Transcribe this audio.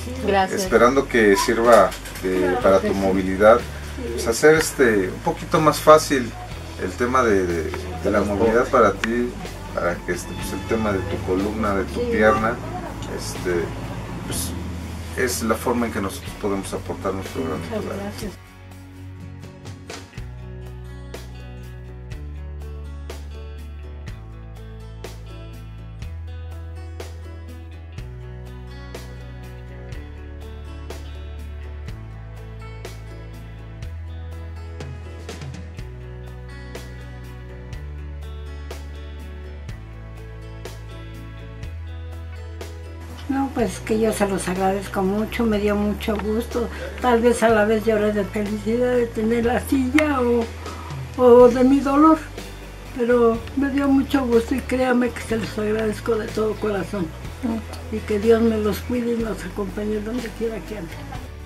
Gracias. Esperando que sirva para tu movilidad, pues hacer un poquito más fácil el tema de la movilidad para ti, para que pues el tema de tu columna, de tu pierna, pues es la forma en que nosotros podemos aportar nuestro granito de arena. Gracias. No, pues que yo se los agradezco mucho, me dio mucho gusto. Tal vez a la vez lloré de felicidad de tener la silla o de mi dolor, pero me dio mucho gusto y créame que se los agradezco de todo corazón. Y que Dios me los cuide y los acompañe donde quiera que anden.